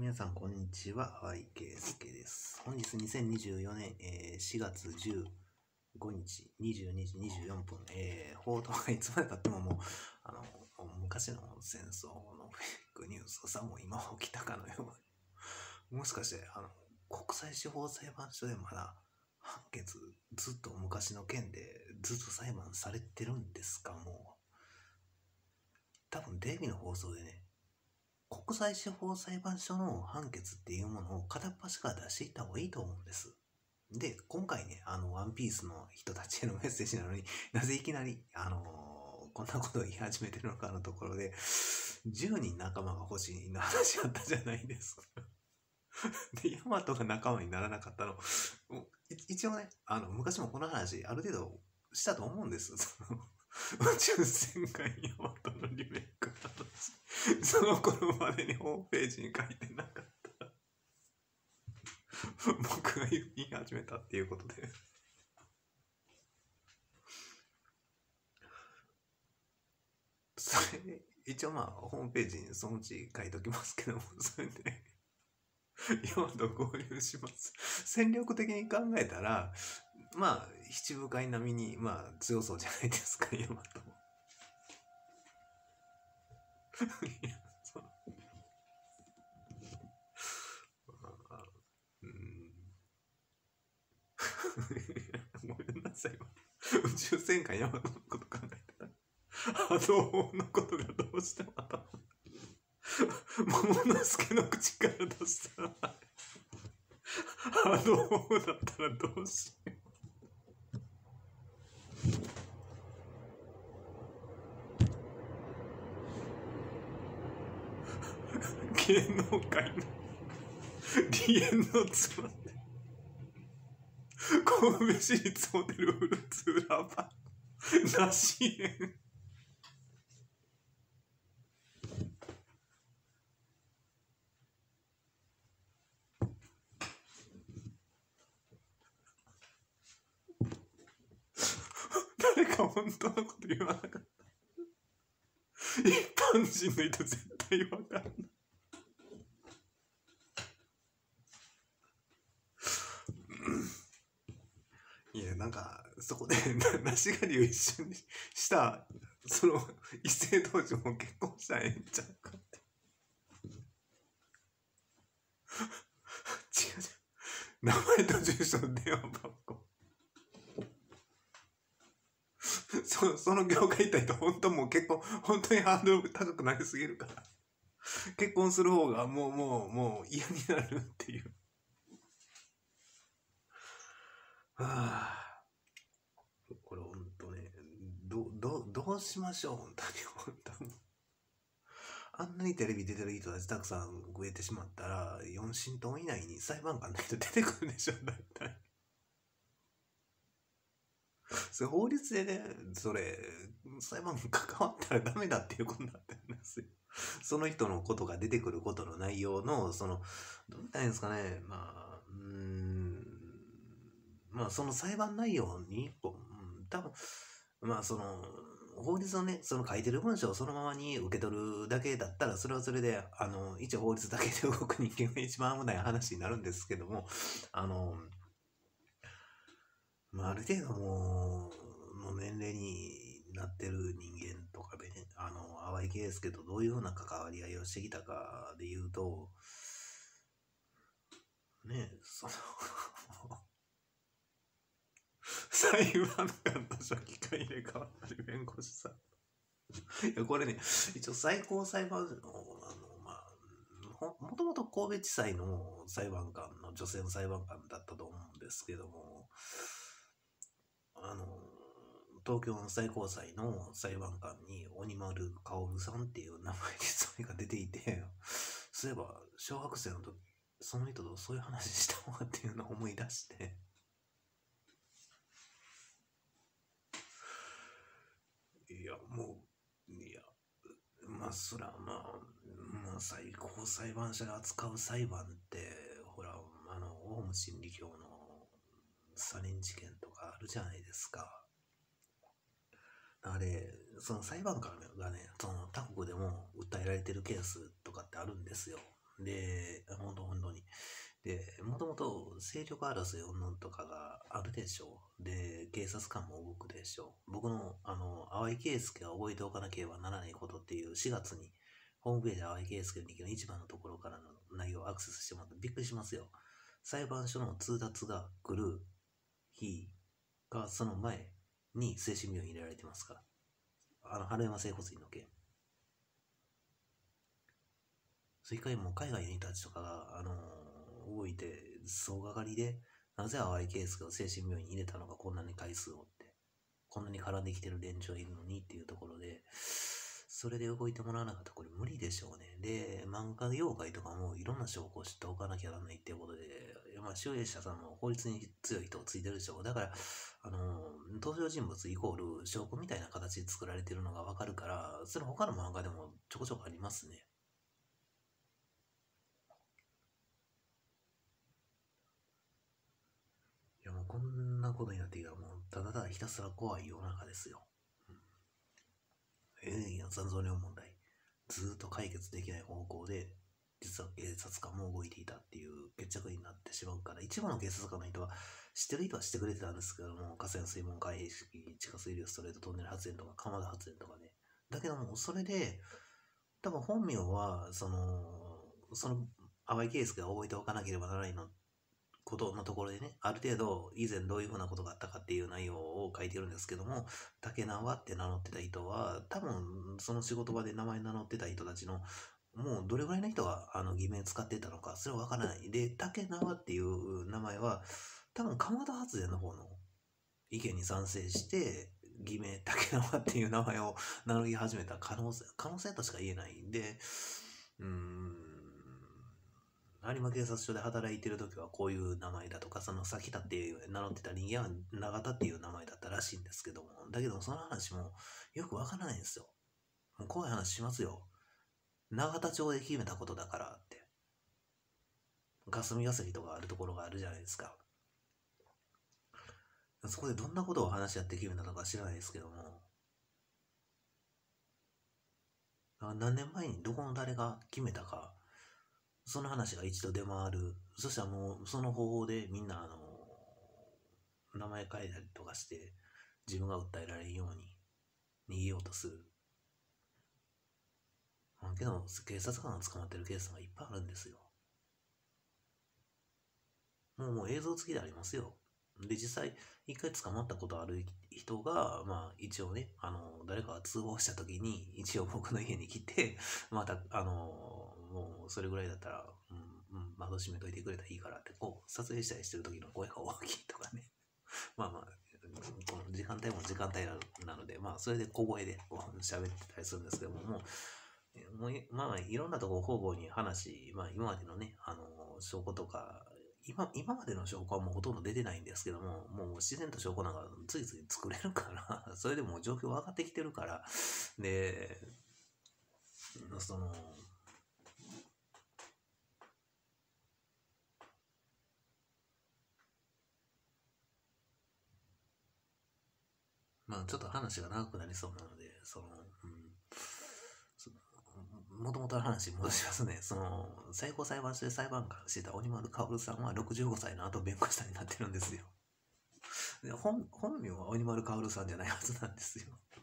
皆さん、こんにちは。淡井圭介です。本日2024年、4月15日、22時24分、報道がいつまで経ってももう、昔の戦争のフェイクニュースさも今起きたかのように。もしかして、国際司法裁判所でまだ判決、ずっと昔の件でずっと裁判されてるんですか、もう。多分テレビの放送でね、国際司法裁判所の判決っていうものを片っ端から出していった方がいいと思うんです。で、今回ね、ワンピースの人たちへのメッセージなのになぜいきなり、こんなことを言い始めてるのかのところで、10人仲間が欲しいの話あったじゃないですか。で、ヤマトが仲間にならなかったの、一応ね、昔もこの話、ある程度したと思うんです。宇宙戦艦ヤマトのリメイクの話。その頃までにホームページに書いてなかった。僕が言い始めたっていうことで。それ、一応ホームページにそのうち書いときますけども、それで、ヤマト合流します。戦力的に考えたら、七部会並みに、強そうじゃないですか、ヤマトも。ごめんなさい。宇宙戦艦ヤマトのこと考えてた。波動のことがどうしても頭。桃之助の口から出したら、波動だったらどうしよう。芸能界の離縁の妻で神戸市立ホテルフルーツ裏バー梨園。誰か本当のこと言わなかった。一般人の人絶対わかんない。いや、そこで、梨狩りを一緒にした、その、異性同士も結婚したらええんちゃうかって。違う違う。名前と住所と電話番号。その業界行った人、本当もう結婚、本当にハードル高くなりすぎるから。結婚する方がもう嫌になるっていう。これ本当ね、どうしましょう、本当に。あんなにテレビ出てる人たちたくさん増えてしまったら、4親等以内に裁判官の人出てくるでしょ、大体。それ法律でね、裁判官関わったらダメだっていうことになってるんですよ。その人のことが出てくることの内容の、どう言ったらいいんですかね、その裁判内容に、多分、法律のね、その書いてる文章をそのままに受け取るだけだったら、それはそれで、一応法律だけで動く人間が一番危ない話になるんですけども、ある程度の年齢になってる人間とかでね、淡井圭介とどういうふうな関わり合いをしてきたかで言うと、ね、裁判官と書記官入れ替わったり弁護士さん。いや、これね、一応最高裁判所の、もともと神戸地裁の裁判官の女性の裁判官だったと思うんですけども、東京の最高裁の裁判官に鬼丸薫さんっていう名前でそれが出ていて、そういえば小学生の時その人とそういう話したわっていうのを思い出して、そら最高裁判所が扱う裁判ってほらオウム真理教のサリン事件とかあるじゃないですか。あれ、その裁判官がね、他国でも訴えられてるケースとかってあるんですよ。で、 もともと勢力争い云々とかがあるでしょう。で、警察官も動くでしょう。僕の、淡井圭介が覚えておかなければならないことっていう4月に、ホームページ淡井圭介の日記の一番のところからの内容をアクセスしてもらってびっくりしますよ。裁判所の通達が来る日がその前に精神病院に入れられてますから。春山整骨院の件。それ以外も海外の人たちとかが、動いて、総がかりで、なぜ淡井圭介を精神病院に入れたのか、こんなに回数をって、こんなに絡んできてる連中がいるのにっていうところで、それで動いてもらわなかったらこれ無理でしょうね。で、漫画業界とかもいろんな証拠を知っておかなきゃならないっていうことで、集英社さんも法律に強い人をついてるでしょう。だから、登場人物イコール証拠みたいな形で作られてるのがわかるから、それ他の漫画でもちょこちょこありますね。いやもうこんなことになってきたらもうただただひたすら怖い世の中ですよ。残存量問題。ずっと解決できない方向で、実は警察官も動いていたっていう決着になってしまうから、一部の警察官の人は知ってる人は知ってくれてたんですけども、河川水門海兵式、地下水流ストレートトンネル発電とか、鎌田発電とかね。だけども、それで、多分本名は、淡井圭介が覚えておかなければならないことのところでね、ある程度以前どういうふうなことがあったかっていう内容を書いてるんですけども、竹縄って名乗ってた人は、多分その仕事場で名前名乗ってた人たちの、もうどれぐらいの人が偽名使ってたのか、それはわからない。で、竹縄っていう名前は、多分鎌田発電の方の意見に賛成して、偽名竹縄っていう名前を名乗り始めた可能性としか言えないんで、有馬警察署で働いてる時はこういう名前だとか、その先田っていう名乗ってた人間は永田っていう名前だったらしいんですけども、だけどその話もよくわからないんですよ。もう怖い話しますよ。永田町で決めたことだからって。霞が関とかあるところがあるじゃないですか。そこでどんなことを話し合って決めたのか知らないですけども、何年前にどこの誰が決めたか、その話が一度出回る。そしたらもうその方法でみんな名前変えたりとかして自分が訴えられるように逃げようとする。けど警察官が捕まってるケースがいっぱいあるんですよ。もう映像付きでありますよ。で、実際、一回捕まったことある人が、まあ、一応ね、誰かが通報した時に、一応僕の家に来て、また、もう、それぐらいだったら、窓閉めといてくれたらいいからって、こう、撮影したりしてる時の声が大きいとかね。まあまあ、この時間帯も時間帯なので、まあ、それで小声でこう喋ってたりするんですけども、まあ、いろんなところ方々に話、まあ、今までのね、証拠とか、今までの証拠はもうほとんど出てないんですけども、もう自然と証拠なんかついつい作れるから、それでもう状況分かってきてるから、で、まあちょっと話が長くなりそうなので、もともとの話に戻しますね。最高裁判所で裁判官してた鬼丸薫さんは65歳の後弁護士さんになってるんですよ。で本名は鬼丸薫さんじゃないはずなんですよ。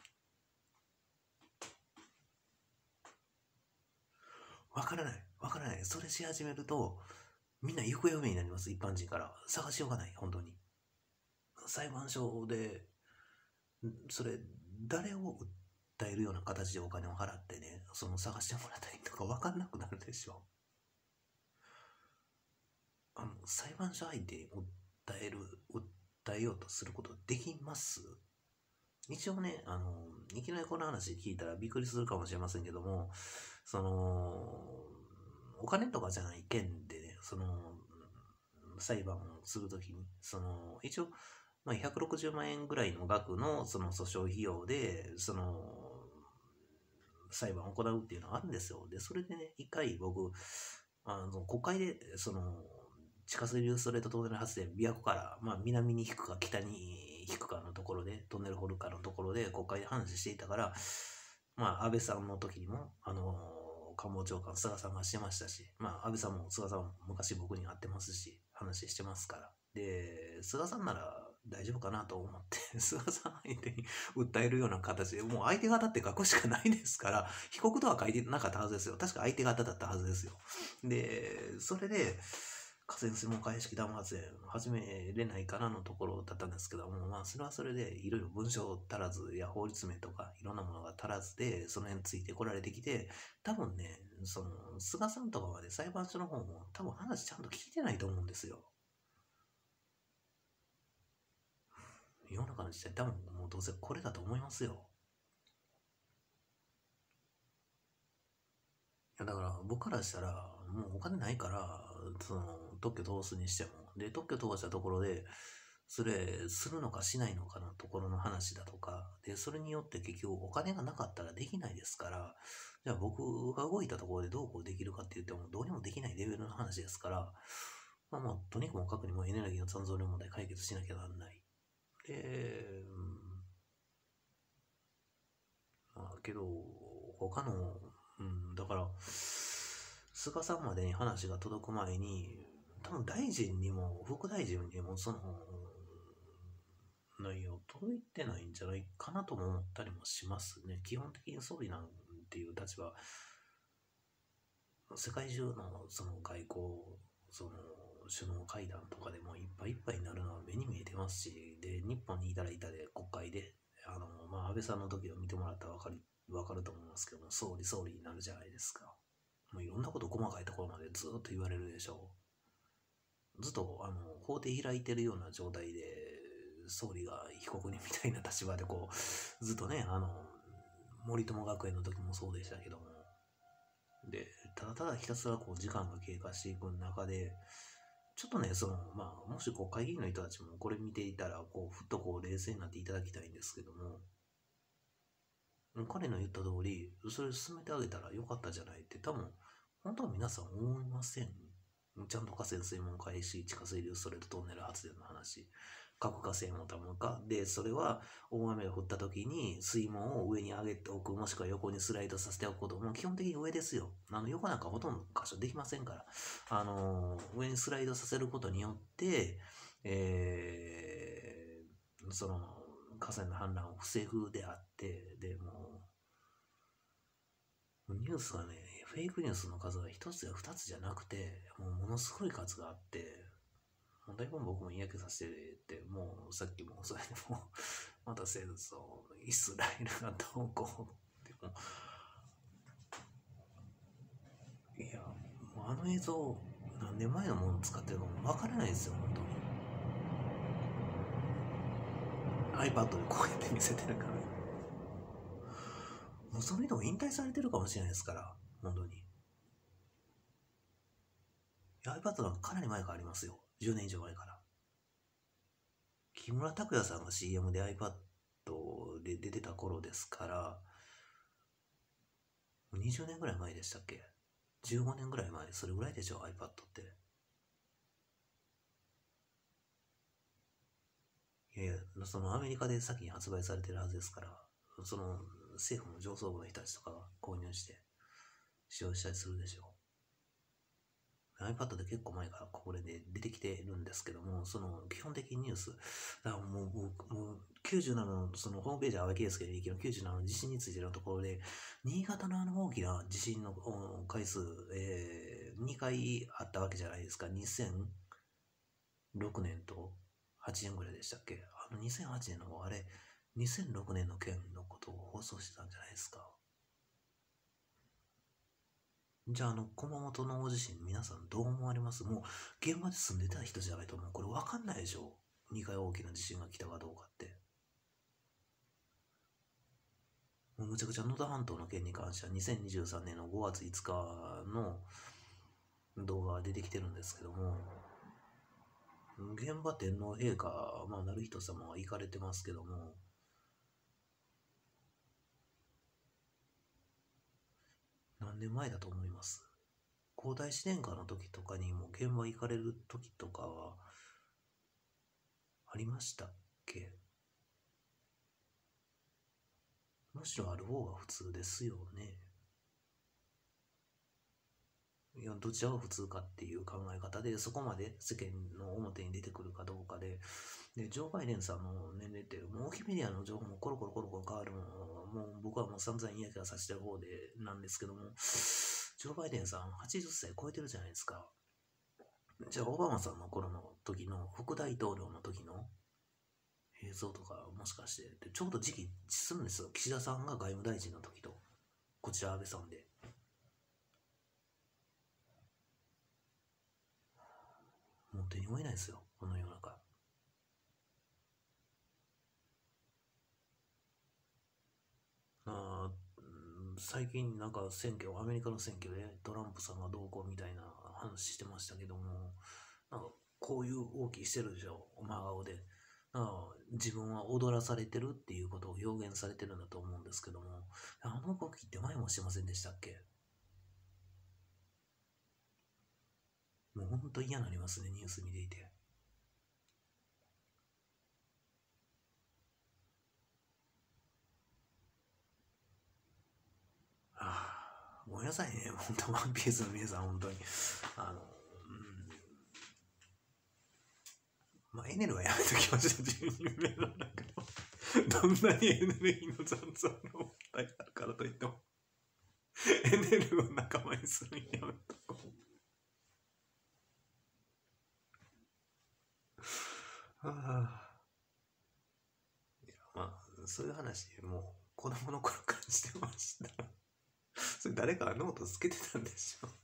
わからない。それし始めると、みんな行方不明になります、一般人から。探しようがない、本当に。裁判所で、それ、誰を訴えるような形でお金を払ってね、探してもらったりとか分かんなくなるでしょ。裁判所相手に訴えようとすることできます？一応ね、いきなりこの話聞いたらびっくりするかもしれませんけども、お金とかじゃない件でね、裁判をするときに、一応、まあ、160万円ぐらいの額の訴訟費用で、裁判を行うっていうのがあるんですよ。で、それでね、一回僕、国会で、地下水流ストレートトンネル発電、琵琶湖から、まあ、南に引くか北に引くかのところで、トンネル掘るかのところで国会で話していたから、まあ、安倍さんの時にも、 官房長官、菅さんがしてましたし、まあ、安倍さんも菅さんも昔僕に会ってますし、話してますから。で、菅さんなら大丈夫かなと思って、菅さん相手に訴えるような形で、もう相手方って書くしかないですから、被告とは書いてなかったはずですよ。確か相手方だったはずですよ。で、それで、河川水門開式ダム発電始めれないかなのところだったんですけども、まあ、それはそれで、いろいろ文章足らずや法律名とか、いろんなものが足らずで、その辺ついてこられてきて、多分ね、菅さんとかまで裁判所の方も、多分話ちゃんと聞いてないと思うんですよ。世の中の時代、多分もうどうせこれだと思いますよ。いやだから僕からしたら、もうお金ないから、特許通すにしても。で、特許通したところで、それ、するのかしないのかのところの話だとか、で、それによって結局お金がなかったらできないですから、じゃあ僕が動いたところでどうこうできるかって言っても、どうにもできないレベルの話ですから、まあまあ、とにもかくにもエネルギーの残存量問題解決しなきゃならない。で、まあ、けど、他の、だから、菅さんまでに話が届く前に、多分大臣にも、副大臣にも、その、内容届いてないんじゃないかなとも思ったりもしますね。基本的に総理なんていう立場、世界中のその外交、その首脳会談とかでもいっぱいいっぱいになるのは目に見えてますし、で、日本にいたらいたで国会で、まあ、安倍さんの時を見てもらったらわかると思いますけども、総理になるじゃないですか。もういろんなこと細かいところまでずっと言われるでしょう。ずっと法廷開いてるような状態で、総理が被告人みたいな立場でこう、ずっとね、森友学園の時もそうでしたけども、で、ただただひたすらこう時間が経過していく中で、ちょっとね、まあ、もし国会議員の人たちもこれ見ていたら、こう、ふっとこう冷静になっていただきたいんですけども、彼の言った通り、それ進めてあげたらよかったじゃないって多分、本当は皆さん思いません。ちゃんと河川水門開始、地下水流ストレートトンネル発電の話。各河川をたむか。で、それは大雨が降った時に水門を上に上げておく、もしくは横にスライドさせておくことも基本的に上ですよ。横なんかほとんど箇所できませんから。上にスライドさせることによって、その河川の氾濫を防ぐであって、でもニュースがね、フェイクニュースの数が一つや二つじゃなくて、もうものすごい数があって、だいぶ僕も嫌気させて、もうさっきもそれでも、また戦争、イスラエルがどうこうっても、いや、もうあの映像、何年前のもの使ってるかもわからないですよ、本当に。iPad でこうやって見せてるから。もうその人も引退されてるかもしれないですから、本当に。iPad なんかかなり前からありますよ。10年以上前から。木村拓哉さんが CM で iPad で出てた頃ですから、20年ぐらい前でしたっけ？ 15 年ぐらい前、それぐらいでしょ、iPad って。いやいや、そのアメリカで先に発売されてるはずですから、その政府の上層部の人たちとかが購入して使用したりするでしょう。iPad で結構前からこれで出てきてるんですけども、その基本的ニュース、だからもう97のそのホームページ、阿部圭介で97の地震についてのところで、新潟の大きな地震の回数、2回あったわけじゃないですか。2006年と8年ぐらいでしたっけ？2008年の方、あれ、2006年の件のことを放送してたんじゃないですか。じゃあ、熊本の大地震、皆さんどう思われます？もう、現場で住んでた人じゃないと、もうこれ分かんないでしょ。2回大きな地震が来たかどうかって。もうむちゃくちゃ野田半島の件に関しては、2023年の5月5日の動画が出てきてるんですけども、現場天皇陛下、まあ、成人様は行かれてますけども、何年前だと思います？皇太子殿下の時とかにも現場行かれる時とかはありましたっけ？むしろある方が普通ですよね。 いや、どちらが普通かっていう考え方で、そこまで世間の表に出てくるかどうかで、ジョー・バイデンさんの年齢って、もうウィキメディアの情報もコロコロコロコロ変わるのもう僕はもう散々嫌気がさせてる方でなんですけども、ジョー・バイデンさん80歳超えてるじゃないですか。じゃあ、オバマさんの頃の時の副大統領の時の映像とかもしかして、ちょうど時期するんですよ。岸田さんが外務大臣の時と、こちら安倍さんで。もう手に負えないですよ、この世の中。最近なんかアメリカの選挙でトランプさんがどうこうみたいな話してましたけども、なんかこういう大きいしてるでしょ、真顔で。自分は踊らされてるっていうことを表現されてるんだと思うんですけども、あの動きって前もしてませんでしたっけ？もうほんと嫌になりますね、ニュース見ていて。ごめんなさいね、本当ワンピースの皆さん、本当に。エネルはやめときました、12名の中の。どんなにエネルギーの残存の問題があるからといっても、エネルを仲間にするんやめとこう。いや、そういう話、もう子供の頃からしてました。それ誰かがノートつけてたんでしょ。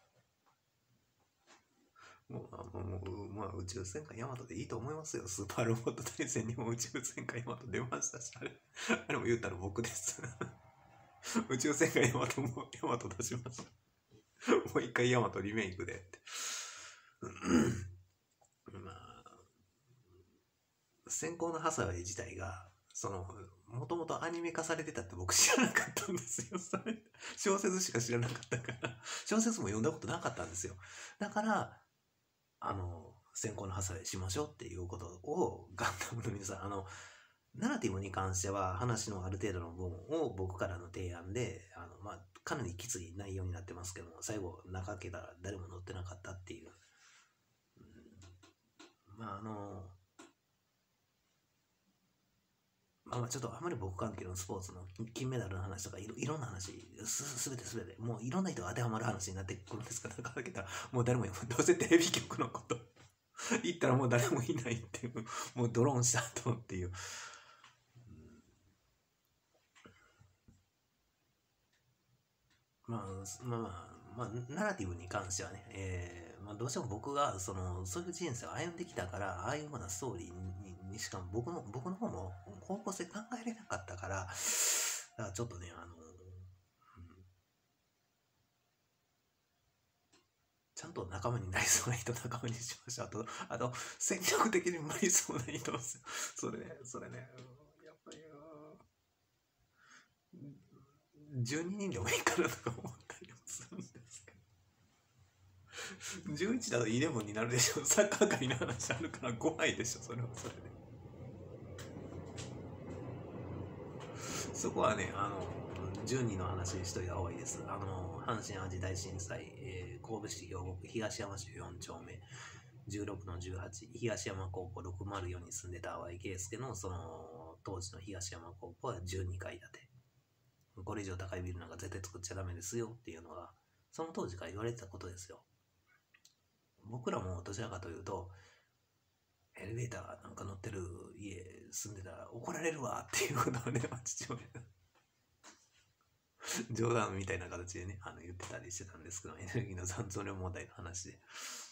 宇宙戦艦ヤマトでいいと思いますよ。スーパーロボット対戦にも宇宙戦艦ヤマト出ましたし、あれも言ったら僕です。宇宙戦艦ヤマトもヤマト出しました。もう一回ヤマトリメイクでって。先行のハサウェイ自体が、もともとアニメ化されてたって僕知らなかったんですよ。小説しか知らなかったから、小説も読んだことなかったんですよ。だから、先行のハサウェイしましょうっていうことをガンダムの皆さん、ナラティブに関しては話のある程度の部分を僕からの提案で、かなりきつい内容になってますけども、最後中開けたら誰も乗ってなかったっていう。ちょっとあまり僕関係のスポーツの金メダルの話とかいろんな話、すべて、もういろんな人が当てはまる話になってくるんですから、中開けたらもう誰もどうせテレビ局のこと言ったらもう誰もいないっていう、もうドローンした後っていう。ナラティブに関してはね、どうしても僕がそういう人生を歩んできたから、ああいうふうなストーリーにしかも僕の方も方向性考えれなかったから、だからちょっとね、ちゃんと仲間になりそうな人仲間にしました。あと戦略的に無理そうな人ですよ。それね、やっぱり、12人でもいいかなとか思ったりもするんですけど。11だと11になるでしょ。サッカー界の話あるから5杯でしょ、それはそれで。そこはね、12の話しといた方がいいです。阪神・淡路大震災、神戸市兵庫区東山市4丁目、16の18、東山高校604に住んでた淡井圭介の、当時の東山高校は12階建て。これ以上高いビルなんか絶対作っちゃダメですよっていうのが、その当時から言われてたことですよ。僕らもどちらかというと、エレベーターなんか乗ってる家住んでたら怒られるわっていうことをね、父親が冗談みたいな形でね、言ってたりしてたんですけど、エネルギーの残存量問題の話で。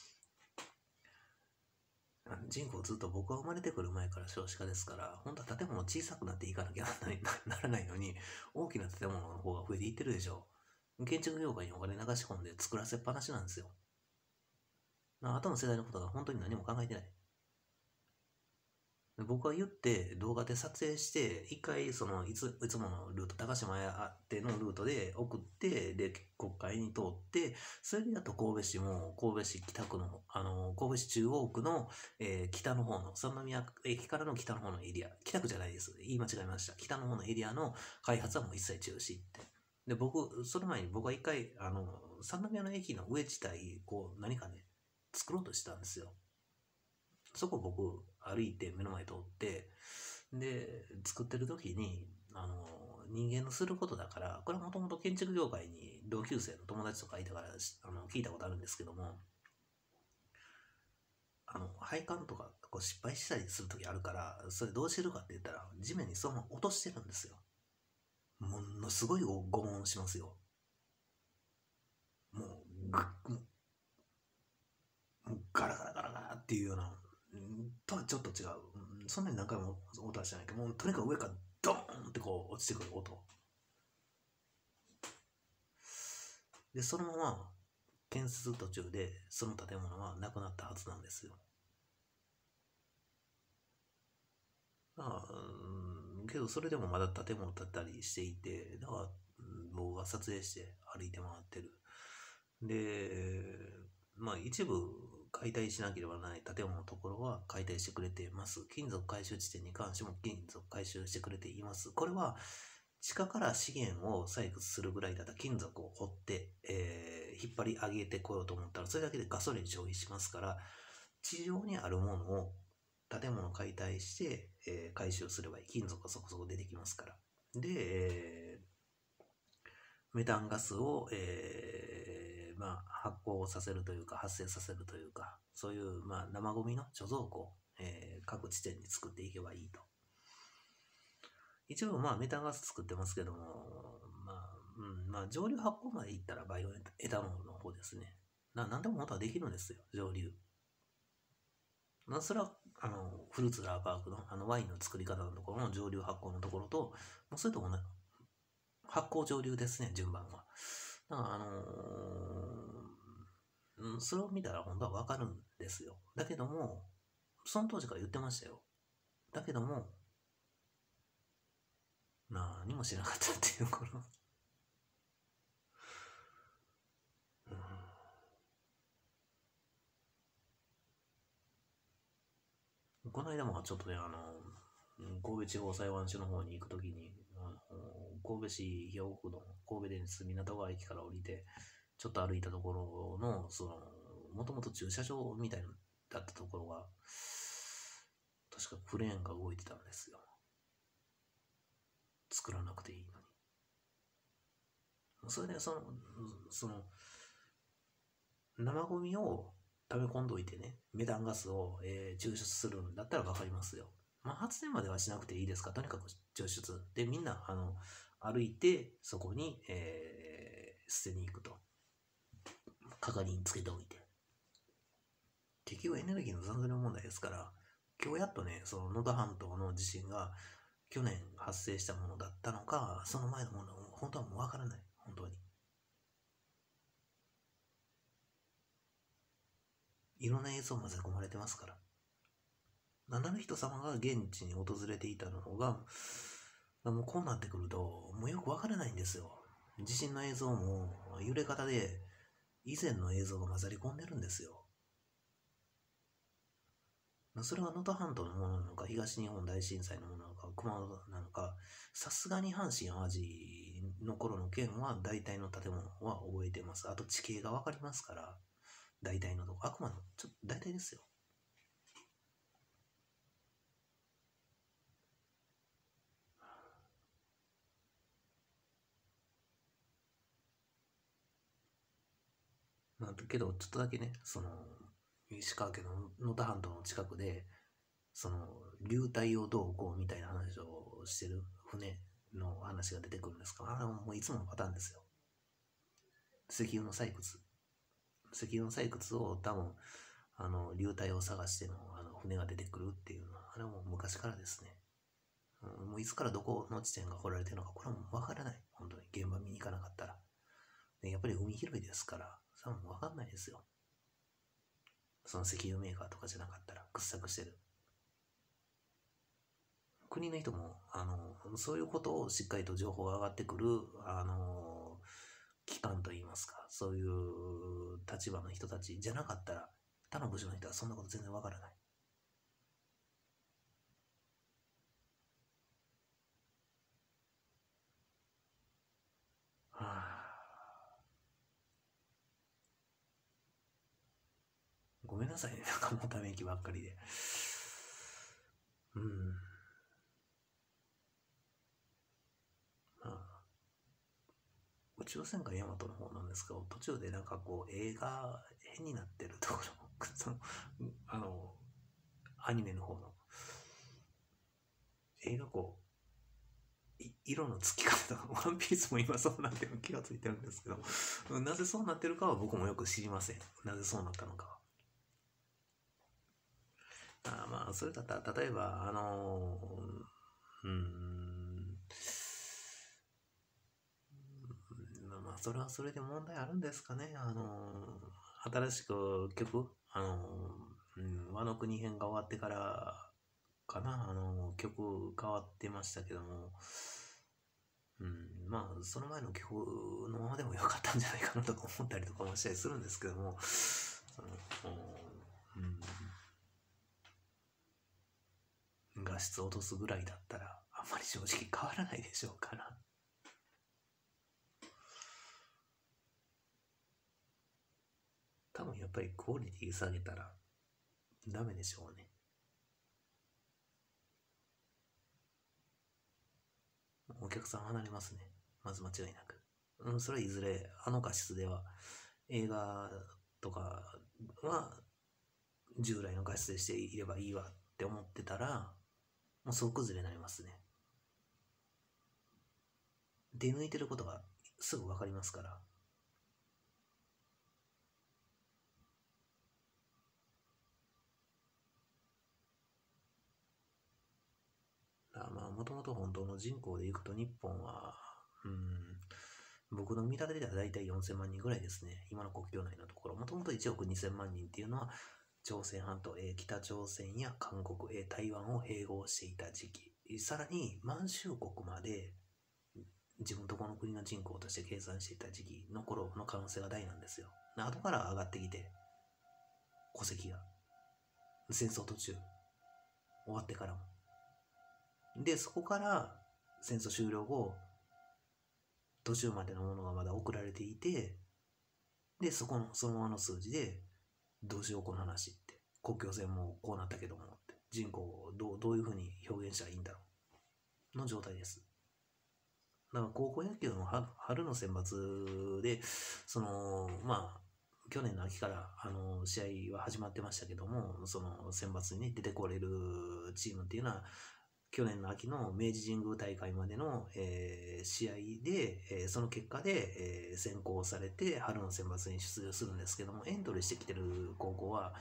人口ずっと僕は生まれてくる前から少子化ですから、本当は建物小さくなっていかなきゃならないのに、大きな建物の方が増えていってるでしょ。建築業界にお金流し込んで作らせっぱなしなんですよ。後の世代のことが本当に何も考えてない。僕が言って動画で撮影して一回いつものルート高島屋ってのルートで送ってで国会に通ってそれであと神戸市も神戸市北区の神戸市中央区の、北の方の三宮駅からの北の方のエリア北区じゃないです言い間違えました北の方のエリアの開発はもう一切中止ってでその前に僕は一回三宮の駅の上自体、こう、何かね、作ろうとしたんですよ。そこ僕、歩いて目の前通って、で、作ってる時に、人間のすることだから、これはもともと建築業界に同級生の友達とかいたから、聞いたことあるんですけども、配管とかこう失敗したりする時あるから、それどうしてるかって言ったら、地面にそのまま落としてるんですよ。ものすごい拷問しますよ。もう、ガラガラガラガラっていうような、とはちょっと違う。そんなに何回も音はしてないけど、もうとにかく上からドーンってこう落ちてくる音。で、そのまま建設途中でその建物はなくなったはずなんですよ。けどそれでもまだ建物建ったりしていて、だから僕が撮影して歩いて回ってる。で、まあ一部解体しなければならない建物のところは解体してくれています。金属回収地点に関しても金属回収してくれています。これは地下から資源を採掘するぐらいだったら金属を掘って、引っ張り上げてこようと思ったらそれだけでガソリン消費しますから、地上にあるものを建物を解体して、回収すればいい。金属がそこそこ出てきますから。で、メタンガスを、まあ、発酵させるというか発生させるというか、そういう、まあ、生ゴミの貯蔵庫を、各地点に作っていけばいいと。一部まあメタンガス作ってますけども、まあ上流発酵までいったらバイオエタノールの方ですね。なんでも本当はできるんですよ、上流。まあそれはフルーツラーパークのワインの作り方のところの上流発酵のところと、もうそれと同じ発酵上流ですね、順番は。だからそれを見たら本当はわかるんですよ。だけども、その当時から言ってましたよ。だけども、何もしなかったっていうこのこの間もちょっとね、神戸地方裁判所の方に行くときに、神戸市兵庫区の神戸電鉄港川駅から降りて、ちょっと歩いたところの、もともと駐車場みたいだったところが、確かクレーンが動いてたんですよ。作らなくていいのに。それで、生ゴミを溜め込んどいてね、メタンガスを、抽出するんだったらわかりますよ。まあ、発電まではしなくていいですか。とにかく抽出。で、みんな、歩いて、そこに、捨てに行くと。係につけておいて。結局エネルギーの残存量問題ですから、今日やっとね、その能登半島の地震が去年発生したものだったのか、その前のもの、本当はもうわからない。本当に。いろんな映像混ぜ込まれてますから。七の人様が現地に訪れていたのが、もうこうなってくると、もうよくわからないんですよ。地震の映像も揺れ方で以前の映像が混ざり込んでるんですよ。それは能登半島のものなのか、東日本大震災のものなのか、熊本なのか、さすがに阪神・淡路の頃の件は大体の建物は覚えてます。あと地形がわかりますから、大体のとこ、あくまでもちょっと大体ですよ。まあ、けど、ちょっとだけね、石川県の能登半島の近くで、流体をどうこうみたいな話をしてる船の話が出てくるんですが、あれはもういつものパターンですよ。石油の採掘。石油の採掘を多分、流体を探しての船が出てくるっていうのは、あれはもう昔からですね。もういつからどこの地点が掘られてるのか、これはもうわからない。本当に。現場見に行かなかったら。でやっぱり海広いですから、それはもうわかんないですよ。その石油メーカーとかじゃなかったら、掘削してる。国の人も、そういうことをしっかりと情報が上がってくる、機関といいますか、そういう立場の人たちじゃなかったら、他の部署の人はそんなこと全然わからない。はあ、 ごめんなさいね、なんかもうため息ばっかりで。まあ、宇宙戦艦ヤマトの方なんですけど、途中でなんかこう映画変になってるところも、その、アニメの方の映画こう、色の付き方とか、ワンピースも今そうなってるの気がついてるんですけど、なぜそうなってるかは僕もよく知りません。なぜそうなったのかは。まあ、それだったら、例えば、まあ、それはそれで問題あるんですかね。新しく曲、和の国編が終わってからかな、曲変わってましたけども、まあ、その前の曲のままでもよかったんじゃないかなとか思ったりとかもしたりするんですけども、画質を落とすぐらいだったら、あんまり正直変わらないでしょうから。多分やっぱりクオリティ下げたらダメでしょうね。お客さん離れますね。まず間違いなく。それはいずれ、画質では、映画とかは従来の画質でしていればいいわって思ってたら、もう総崩れになりますね。出抜いてることがすぐ分かりますから。まあ、もともと本当の人口でいくと日本は、僕の見立てでは大体4000万人ぐらいですね。今の国境内のところ。もともと1億2000万人っていうのは、朝鮮半島、北朝鮮や韓国、台湾を併合していた時期。さらに満州国まで自分とこの国の人口として計算していた時期の頃の可能性が大なんですよ。後から上がってきて、戸籍が。戦争途中、終わってからも。で、そこから戦争終了後、途中までのものがまだ送られていて、で、そのままの数字で、どうしようこの話って、国境線もこうなったけどもって、人口をどういうふうに表現したらいいんだろうの状態です。だから高校野球の春の選抜で、去年の秋から試合は始まってましたけども、その選抜に、ね、出てこれるチームっていうのは、去年の秋の明治神宮大会までの、試合で、その結果で、選考されて春の選抜に出場するんですけども、エントリーしてきてる高校は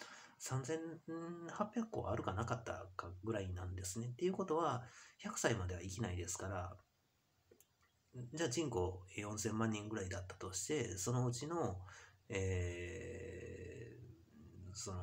3800校あるかなかったかぐらいなんですね。っていうことは100歳までは生きないですから、じゃあ人口4000万人ぐらいだったとして、そのうちの、その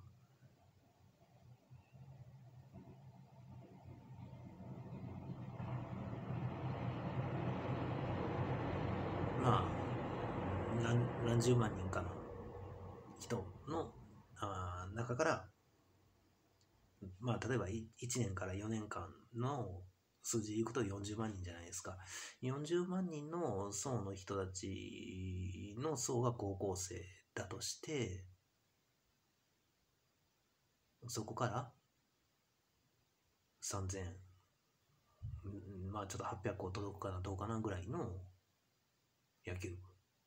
まあ何十万人かの人の中から、例えば1年から4年間の数字でいくと40万人じゃないですか。40万人の層の人たちの層が高校生だとして、そこから3000、ちょっと800個届くかなどうかなぐらいの野球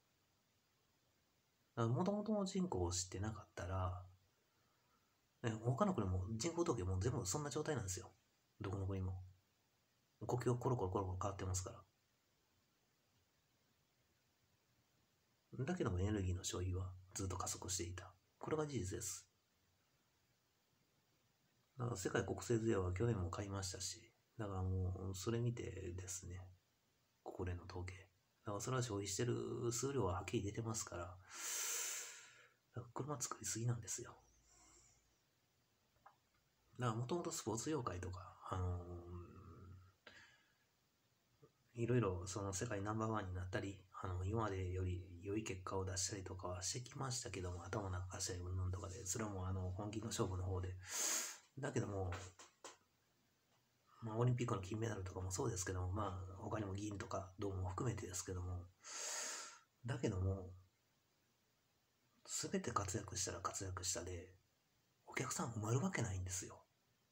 部。もともとの人口を知ってなかったら、他の国も人口統計も全部そんな状態なんですよ。どこの国も。国境コロコロコロコロ変わってますから。だけどもエネルギーの消費はずっと加速していた。これが事実です。だから世界国勢図は去年も買いましたし、だからもうそれ見てですね、国連の統計。だからそれは消費してる数量ははっきり出てますから、だから車作りすぎなんですよ。だからもともとスポーツ業界とか、いろいろその世界ナンバーワンになったり、今までより良い結果を出したりとかはしてきましたけども、頭の中貸したりうんぬんとかで、それはもう本気の勝負の方で。だけども、オリンピックの金メダルとかもそうですけども、他にも銀とか銅も含めてですけども、だけども、 全て活躍したら活躍したで、お客さん埋まるわけないんですよ。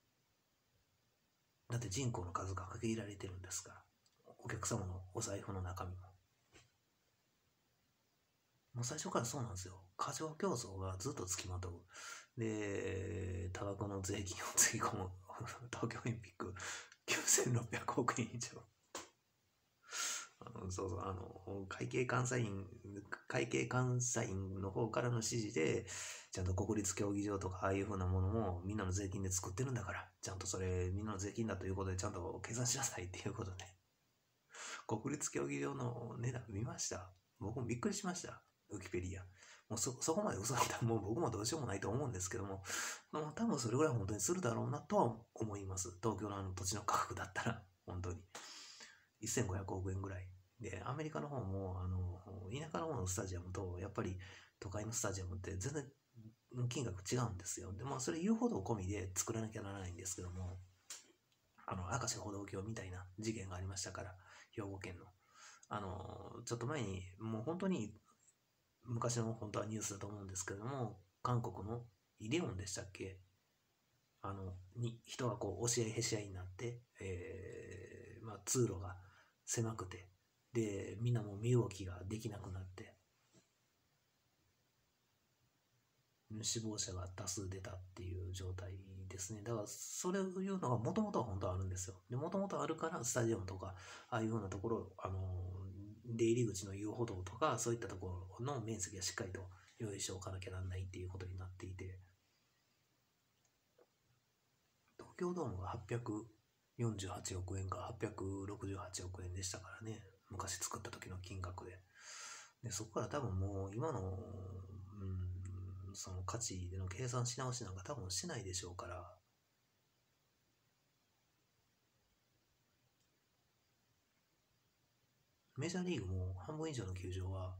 だって人口の数が限られてるんですから、お客様のお財布の中身も。もう最初からそうなんですよ。過剰競争がずっとつきまとう。で、多額の税金をつぎ込む東京オリンピック9600億円以上。そうそう、会計監査院の方からの指示で、ちゃんと国立競技場とか、ああいうふうなものもみんなの税金で作ってるんだから、ちゃんとそれ、みんなの税金だということで、ちゃんと計算しなさいっていうことで、国立競技場の値段見ました。僕もびっくりしました。ウィキペディア。もうそこまで嘘だったらもう僕もどうしようもないと思うんですけども、多分それぐらい本当にするだろうなとは思います。東京の土地の価格だったら、本当に。1500億円ぐらい。で、アメリカの方も、田舎の方のスタジアムと、やっぱり都会のスタジアムって全然金額違うんですよ。でも、それ言うほど込みで作らなきゃならないんですけども、明石歩道橋みたいな事件がありましたから、兵庫県の。ちょっと前に、もう本当に昔の本当はニュースだと思うんですけども、韓国のイデオンでしたっけ、人がこう押し合いへし合いになって、通路が狭くて、でみんなも身動きができなくなって、死亡者が多数出たっていう状態ですね。だからそれを言うのがもともとは本当はあるんですよ。でもともとあるからスタジアムとかああいうふうなところ、出入り口の遊歩道とかそういったところの面積がしっかりと用意しておかなきゃならないっていうことになっていて、東京ドームが848億円か868億円でしたからね、昔作った時の金額で。でそこから多分もう今の、その価値での計算し直しなんか多分しないでしょうから、メジャーリーグも半分以上の球場は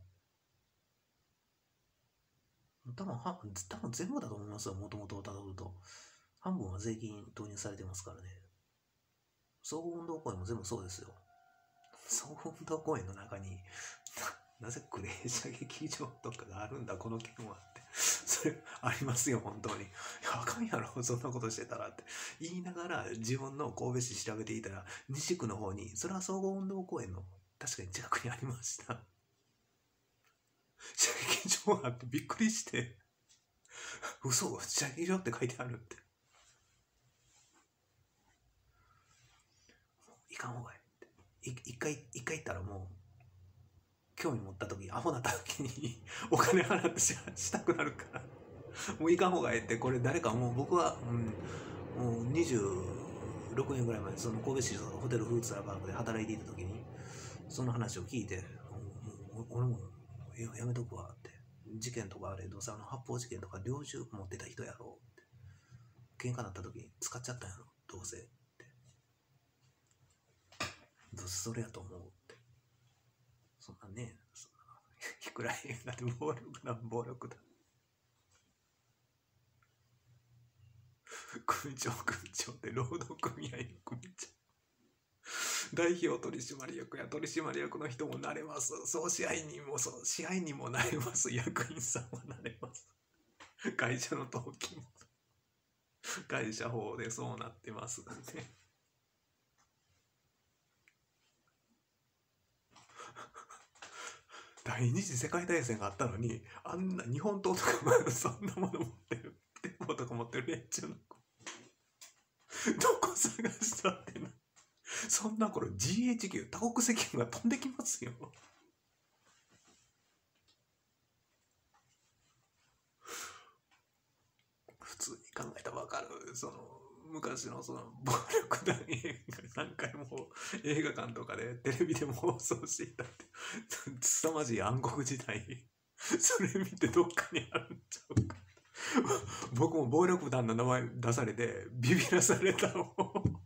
多分全部だと思いますよ。もともとをたどると半分は税金投入されてますからね。総合運動公園も全部そうですよ。総合運動公園の中になぜクレー射撃場とかがあるんだこの県はって、それありますよ本当に。いやあかんやろそんなことしてたらって言いながら、自分の神戸市調べていたら西区の方に、それは総合運動公園の確かに近くにありました。射撃場があってびっくりして、嘘、射撃場って書いてあるって、いかんほうがいいって、一回行ったらもう興味持った時、アホなった時にお金払ってしたくなるから、もう行かんほうがええって。これ誰かもう僕は、もう26年ぐらい前にその神戸市のホテルフーツラーパークで働いていた時にその話を聞いて、俺もやめとくわって。事件とかあれ、どうせ発砲事件とか猟銃持ってた人やろって。喧嘩なった時に使っちゃったんやろどうせって。どうせそれやと思うって。そんなね、いくら映画で暴力だ。組長って労働組合の組長。代表取締役や取締役の人もなれます。支配人もなれます。役員さんはなれます。会社の登記も会社法でそうなってますね。第二次世界大戦があったのに、あんな日本刀とかそんなもの持ってる、鉄砲とか持ってる連中の子、どこ探したってな。そんな頃 GHQ 多国籍軍が飛んできますよ。普通に考えたらわかる。昔のその暴力団映画何回も映画館とかでテレビでも放送していたって凄まじい暗黒時代、それ見てどっかにあるんちゃうか。僕も暴力団の名前出されてビビらされたもん。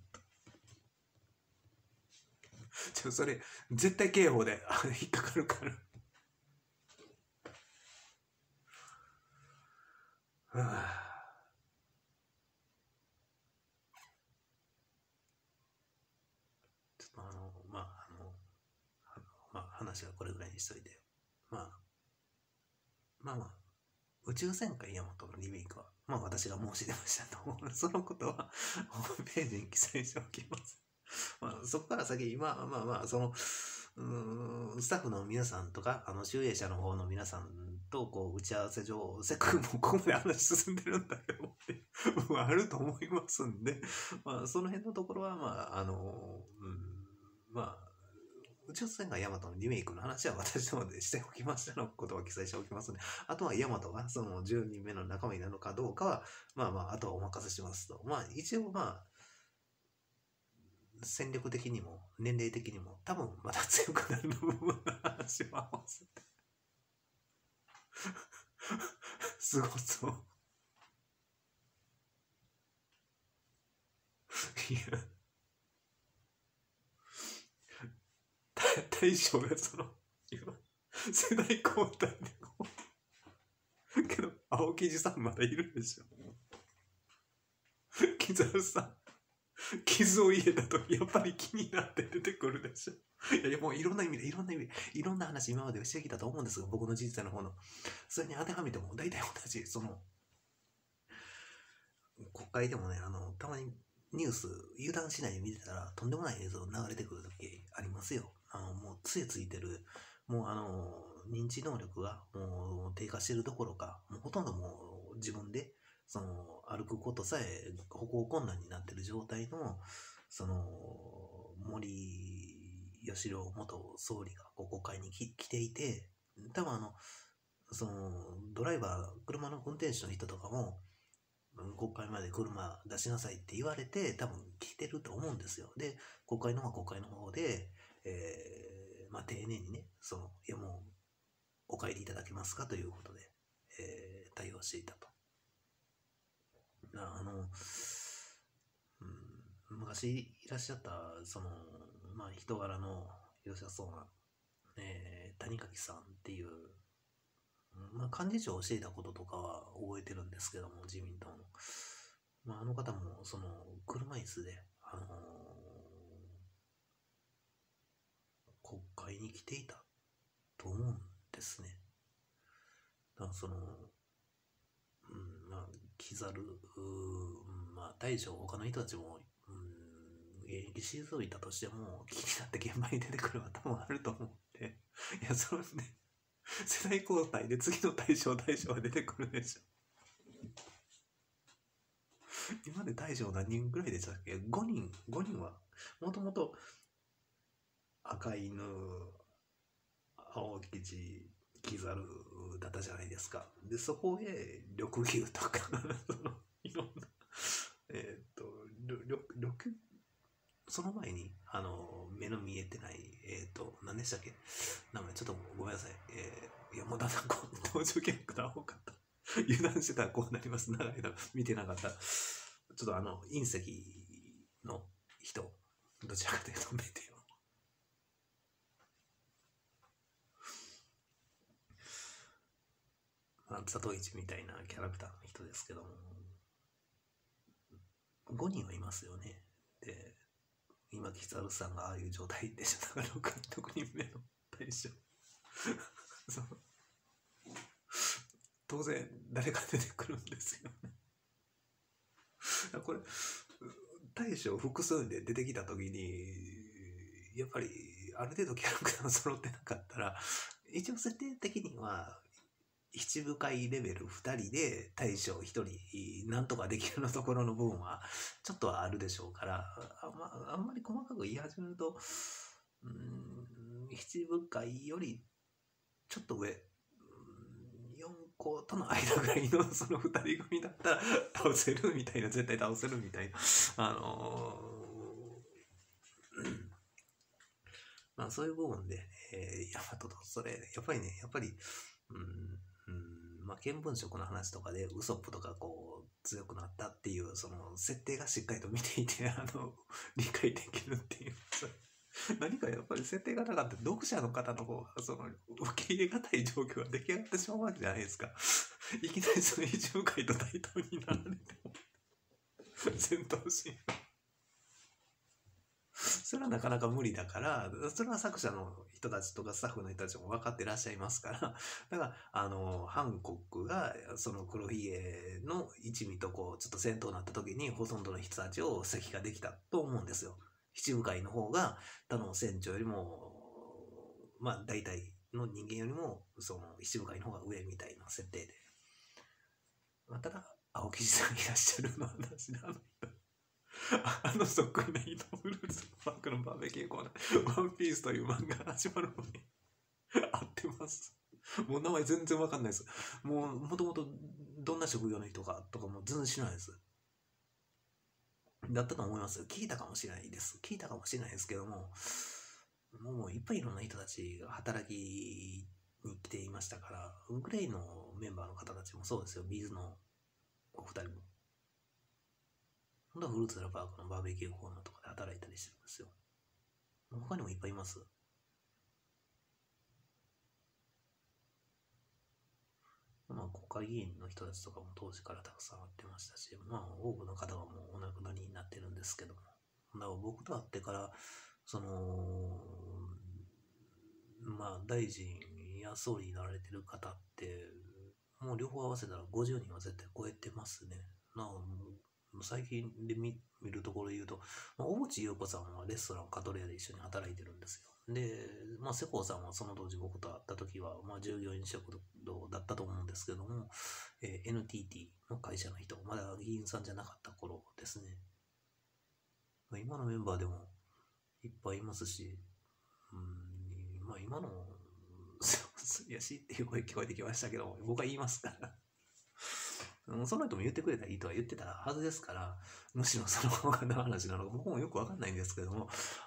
それ絶対刑法で引っかかるから。はあ、ちょっと話はこれぐらいにしといて、まあ宇宙戦艦ヤマトのリメイクは、まあ私が申し出ましたと。そのことはホームページに記載しておきます。まあ、そこから先、まあ、その、スタッフの皆さんとか、集英社の方の皆さんと、こう、打ち合わせ上、せっかくもうここまで話進んでるんだけどってあると思いますんで、まあ、その辺のところは、まあ、宇宙戦艦ヤマトのリメイクの話は私の方でしておきましたのことは記載しておきますので、あとはヤマトがその10人目の仲間になるのかどうかは、あとはお任せしますと。一応戦力的にも年齢的にも多分まだ強くなる部分の話を合わせてすごそう。いや、大将がその今世代交代でこうけど青木じさんまだいるでしょ。木澤さん傷を入れたとやっぱり気になって出てくるでしょ。いやもういろんな意味でいろんな話今までしてきたと思うんですが、僕の人生の方のそれに当てはめても大体同じ。その国会でもね、たまにニュース油断しないで見てたらとんでもない映像流れてくる時ありますよ。もう杖ついてる、もう認知能力がもう低下してるどころか、もうほとんどもう自分でその歩くことさえ歩行困難になってる状態のその森喜朗元総理が国会に来ていて、多分そのドライバー、車の運転手の人とかも国会まで車出しなさいって言われて多分来てると思うんですよ。で、国会の方で、丁寧にね、いやもうお帰りいただけますかということで、対応していたと。昔いらっしゃった人柄の良さそうな、谷垣さんっていう、幹事長をしていたこととかは覚えてるんですけども、自民党の。あの方も車椅子で、国会に来ていたと思うんですね。だからキザル、大将、他の人たちも、現役退いたとしても、気になって現場に出てくるのは多分あると思って、いや、それね、世代交代で次の大将が出てくるでしょ。今まで大将何人ぐらいでしたっけ？ 5 人は、もともと赤犬、青生地、キザルだったじゃないですか。で、そこへ緑牛とかいろんなその前に目の見えてない何でしたっけ、名前ちょっとごめんなさい。いやもうだんだん登場キャラクター多かった油断してたらこうなります。長い間見てなかった。ちょっと隕石の人、どちらかというとメテオ佐藤一みたいなキャラクターの人ですけども、5人はいますよね。で、今キザルさんがああいう状態でしょ。だから6人目の大将当然誰か出てくるんですよね。これ大将複数で出てきた時にやっぱりある程度キャラクターが揃ってなかったら、一応設定的には七部会レベル2人で大将1人なんとかできるのところの部分はちょっとはあるでしょうから、あんまり細かく言い始めると七部会よりちょっと上、4個との間ぐらいのその2人組だったら倒せるみたいな、絶対倒せるみたいなそういう部分で、ヤマトとそれやっぱり見聞色の話とかでウソップとかこう強くなったっていうその設定がしっかりと見ていて理解できるっていう何かやっぱり設定がなかった読者の方の方がその受け入れがたい状況が出来上がってしまうわけじゃないですか。いきなりその一部会と対等になられても戦闘シーンそれはなかなか無理だから、それは作者の人たちとかスタッフの人たちも分かってらっしゃいますから、だから、ハンコックが、その黒ひげの一味とこう、ちょっと戦闘になった時に、ほとんどの人たちを石化できたと思うんですよ。七部会の方が、他の船長よりも、まあ、大体の人間よりも、その七部会の方が上みたいな設定で。まあ、ただ、青木さんいらっしゃるの話なの。そっくりな人、フルーツパークのバーベキューコーナー、ワンピースという漫画が始まるのに合ってます。もう名前全然わかんないです。もともとどんな職業の人かとかも全然知らないです。だったと思いますよ。聞いたかもしれないです。聞いたかもしれないですけども、もういっぱいいろんな人たちが働きに来ていましたから、グレイのメンバーの方たちもそうですよ。ビーズのお二人も。フルーツラパークのバーベキューコーナーとかで働いたりしてるんですよ。他にもいっぱいいます。まあ、国会議員の人たちとかも当時からたくさん会ってましたし、まあ、多くの方がもうお亡くなりになってるんですけども、だから僕と会ってから、まあ、大臣や総理になられてる方って、もう両方合わせたら50人は絶対超えてますね。最近で見るところで言うと、大内優子さんはレストランカトレアで一緒に働いてるんですよ。で、世耕さんはその当時僕と会った時は、従業員食堂だったと思うんですけども、NTT の会社の人、まだ議員さんじゃなかった頃ですね。今のメンバーでもいっぱいいますし、今の、いやしっていう声聞こえてきましたけど、僕は言いますから。その人も言ってくれたらいいとは言ってたはずですから、むしろその方がの話なのか僕もよくわかんないんですけども、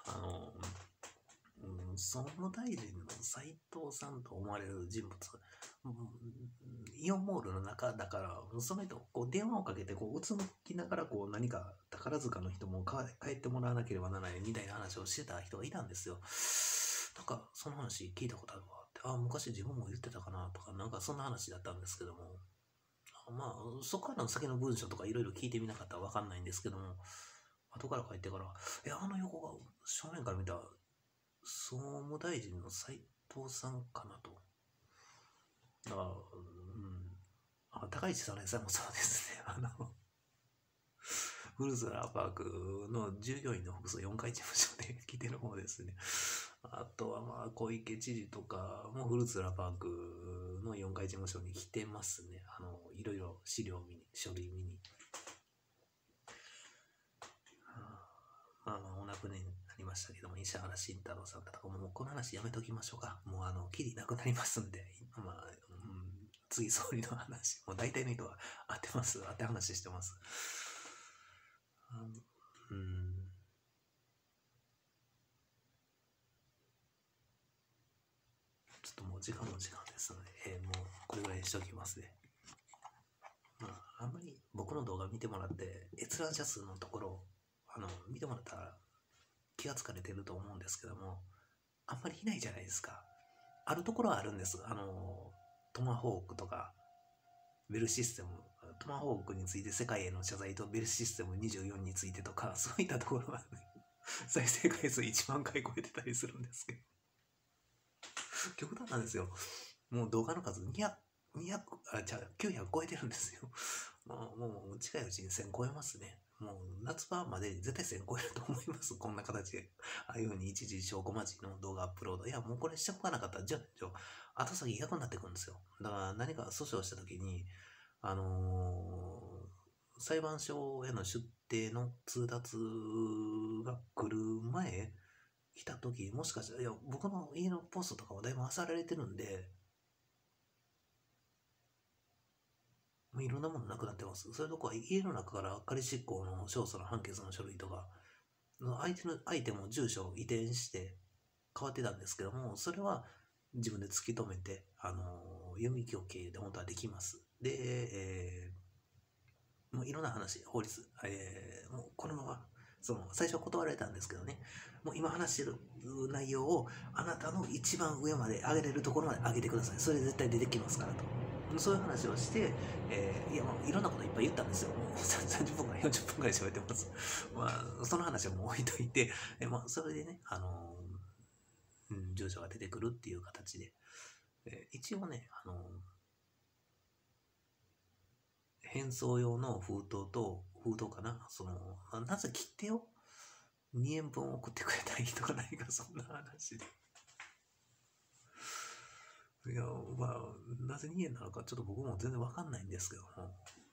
総務大臣の斉藤さんと思われる人物、イオンモールの中だから、その人、こう電話をかけて、うつむきながら、何か宝塚の人も帰ってもらわなければならないみたいな話をしてた人がいたんですよ。なんか、その話聞いたことあるわって、昔自分も言ってたかなとか、なんかそんな話だったんですけども、そこからの先の文章とかいろいろ聞いてみなかったらわかんないんですけども、後から帰ってから、横が正面から見た総務大臣の斉藤さんかなと。高市早苗さんもそうですね。フルーツラーパークの従業員の服装4階事務所で着てる方ですね。あとは小池知事とかもフルーツラーパークの4階事務所に来てますね。いろいろ資料見に、書類見に。お亡くなりになりましたけども、石原慎太郎さんとかもうこの話やめときましょうか。もうキリなくなりますんで、次総理の話、もう大体の人は当て話してます。ちょっともう時間ですので、もうこれぐらいにしておきますね。あんまり僕の動画見てもらって閲覧者数のところ見てもらったら気がつかれてると思うんですけども、あんまりいないじゃないですか。あるところはあるんです。トマホークとかベルシステム、トマホークについて世界への謝罪とベルシステム24についてとか、そういったところは、ね、再生回数1万回超えてたりするんですけど、極端なんですよ。もう動画の数900超えてるんですよ。もう近いうちに1000超えますね。もう夏場までに絶対1000超えると思います。こんな形で。ああいう風に一時証拠待ちの動画アップロード。いや、もうこれしておかなかったら、じゃあ、後先逆になってくるんですよ。だから何か訴訟したときに、裁判所への出廷の通達が来る前、来たとき、もしかしたら、いや、僕の家のポストとかはだいぶ漁られてるんで、いろんなものなくなってます。そういうとこは家の中から仮執行の勝訴の判決の書類とか、相手も住所を移転して変わってたんですけども、それは自分で突き止めて、読み強系で本当はできます。で、もういろんな話、法律、もうこのまま、最初は断られたんですけどね、もう今話してる内容をあなたの一番上まで上げれるところまで上げてください。それ絶対出てきますからと。 そういう話をして、いや、まあ、いろんなこといっぱい言ったんですよ。もう30分から40分くらい喋ってます。まあ、その話はもう置いといて、まあ、それでね、住所が出てくるっていう形で、一応ね、変装用の封筒と、封筒かな、なぜ切手を2円分送ってくれたい人がないか、そんな話で。いや、まあ、なぜ2円なのか、ちょっと僕も全然わかんないんですけども。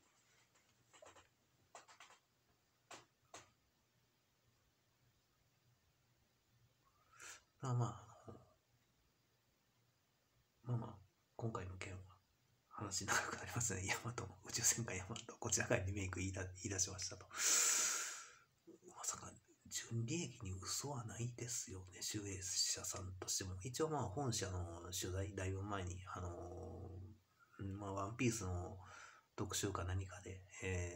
まあ、まあ、今回の件は話長くなりますね。ヤマト、宇宙戦艦ヤマト、こちらからリメイク言い出しましたと。まさか、純利益に嘘はないですよね、集英社さんとしても。一応まあ、本社の取材、だいぶ前に、まあ、ワンピースの特集か何かで、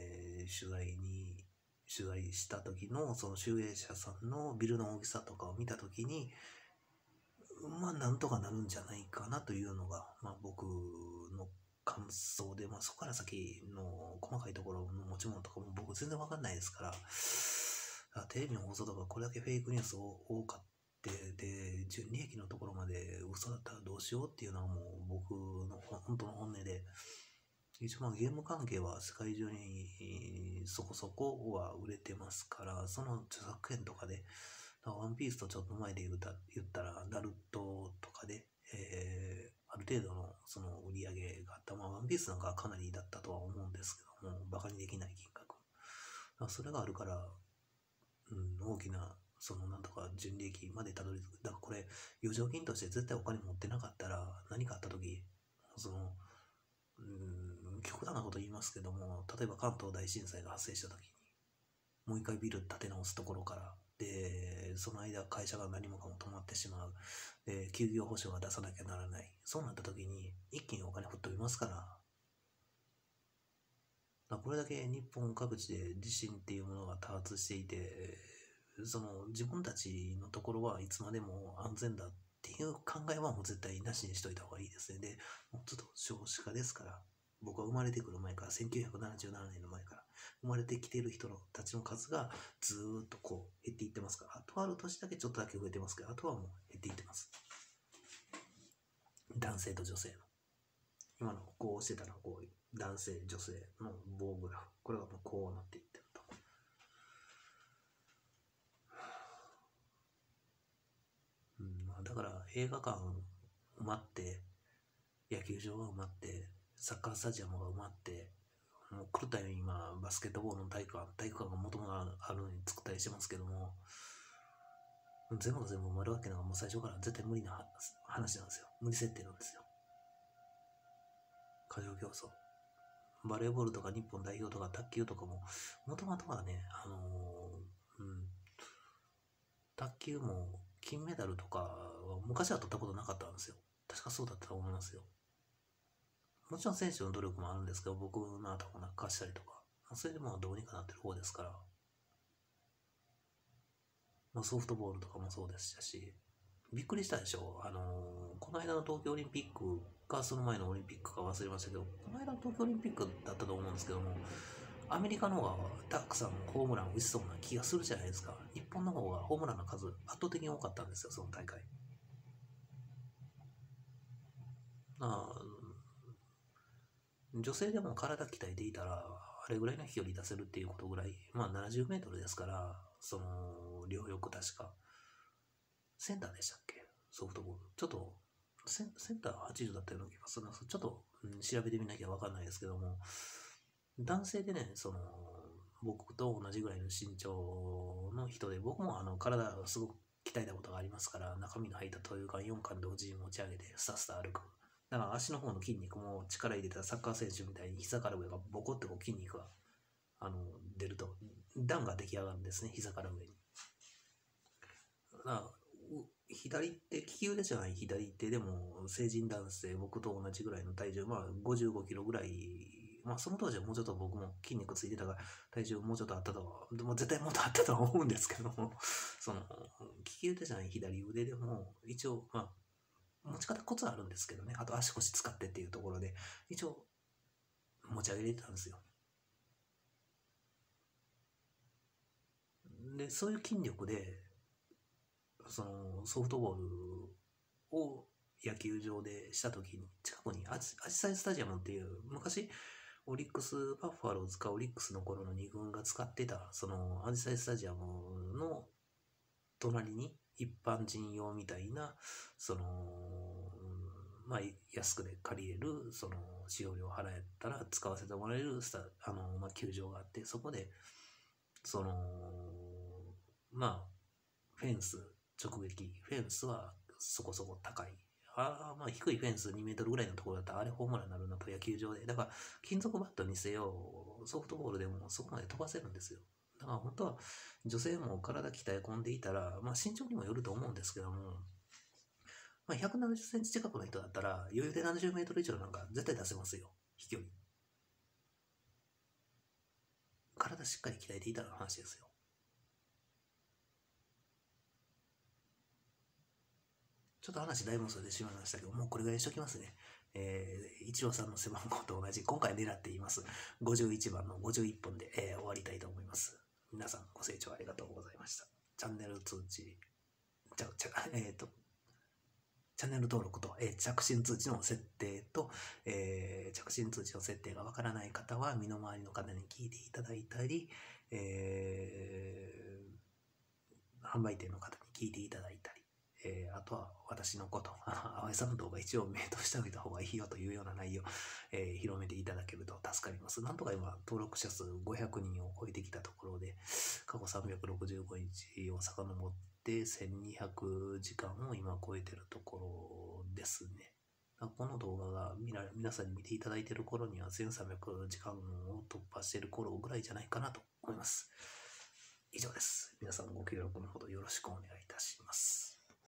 取材した時の、その集英社さんのビルの大きさとかを見た時に、まあ、なんとかなるんじゃないかなというのが、まあ、僕の感想で、まあ、そこから先の細かいところの持ち物とかも僕全然わかんないですから、テレビの放送とかこれだけフェイクニュース多かって、で、純利益のところまで嘘だったらどうしようっていうのはもう僕の本当の本音で、一応まあゲーム関係は世界中にそこそこは売れてますから、その著作権とかで、ワンピースとちょっと前で言ったら、ナルトとかで、ある程度のその売り上げがあった。まあ、ワンピースなんかはかなりだったとは思うんですけども、バカにできない金額。それがあるから、大きな、なんとか純利益までたどり着く。だからこれ、余剰金として絶対お金持ってなかったら、何かあった時、極端なこと言いますけども、例えば関東大震災が発生した時に、もう一回ビル建て直すところから、で、その間会社が何もかも止まってしまう。で、休業保障が出さなきゃならない。そうなった時に、一気にお金吹っ飛びますから、これだけ日本各地で地震っていうものが多発していて、自分たちのところはいつまでも安全だっていう考えはもう絶対なしにしといた方がいいですね。で、もうちょっと少子化ですから、僕は生まれてくる前から、1977年の前から、生まれてきている人たちの数がずーっとこう減っていってますから、とある年だけちょっとだけ増えてますけど、あとはもう減っていってます。男性と女性の。今のこうしてたらこう男性女性の棒グラフ、これがもうこうなっていってると、だから映画館埋まって、野球場が埋まって、サッカースタジアムが埋まって、もう狂ったように今バスケットボールの体育館が元々あるのに作ったりしてますけども、全部が全部埋まるわけなんかもう最初から絶対無理な話なんですよ。無理設定なんですよ。過剰競争。バレーボールとか日本代表とか卓球とかも、もともとはね、卓球も金メダルとかは昔は取ったことなかったんですよ。確かそうだったと思いますよ。もちろん選手の努力もあるんですけど、僕の頭をなんか貸したりとか、それでもどうにかなってる方ですから、ソフトボールとかもそうでしたし、びっくりしたでしょ。この間の東京オリンピックか、その前のオリンピックか忘れましたけど、この間の東京オリンピックだったと思うんですけども、アメリカの方がたくさんホームラン打ちそうな気がするじゃないですか。日本の方がホームランの数圧倒的に多かったんですよ、その大会。女性でも体鍛えていたら、あれぐらいの飛距離出せるっていうことぐらい、70メートルですから、両翼確か、センターでしたっけ、ソフトボール。ちょっと、センター80だったような気がするんです。ちょっと、調べてみなきゃわかんないですけども、男性でね、僕と同じぐらいの身長の人で、僕も体をすごく鍛えたことがありますから、中身の入ったトイ4巻同時に持ち上げて、スタスタ歩く。だから足の方の筋肉も力入れたサッカー選手みたいに膝から上がボコってこう筋肉が出ると、段が出来上がるんですね、膝から上に。左手、利き腕じゃない左手でも成人男性、僕と同じぐらいの体重、55キロぐらい、その当時はもうちょっと僕も筋肉ついてたから体重もうちょっとあったとは、絶対もっとあったとは思うんですけども、利き腕じゃない左腕でも一応持ち方コツあるんですけどね。あと足腰使ってっていうところで、一応持ち上げれてたんですよ。で、そういう筋力で、そのソフトボールを野球場でした時に、近くにアジサイスタジアムっていう、昔、オリックス、バッファローズかオリックスの頃の2軍が使ってた、そのアジサイスタジアムの隣に一般人用みたいな、その、まあ、安くで借りれる、その、使用料払えたら使わせてもらえる球場があって、そこで、その、まあ、フェンス直撃、フェンスはそこそこ高い。まあ低いフェンス2メートルぐらいのところだったらあれホームランになるなと野球場で。だから金属バットにせよ、ソフトボールでもそこまで飛ばせるんですよ。だから本当は女性も体鍛え込んでいたら、まあ身長にもよると思うんですけども、まあ170センチ近くの人だったら余裕で70メートル以上なんか絶対出せますよ。飛距離。体しっかり鍛えていたらの話ですよ。ちょっと話だいぶそれでしまいましたけど、もうこれぐらいにしときますね。一郎さんの背番号と同じ、今回狙っています。51番の51本で、終わりたいと思います。皆さんご清聴ありがとうございました。チャンネル通知、チャンネル登録と、着信通知の設定と、着信通知の設定がわからない方は身の回りの方に聞いていただいたり、販売店の方に聞いていただいたり、あとは私のこと、淡井さんの動画一応目通しておいた方がいいよというような内容、広めていただけると助かります。なんとか今、登録者数500人を超えてきたところで、過去365日を遡って1200時間を今超えてるところですね。この動画が皆さんに見ていただいている頃には1300時間を突破している頃ぐらいじゃないかなと思います。以上です。皆さんご協力のほどよろしくお願いいたします。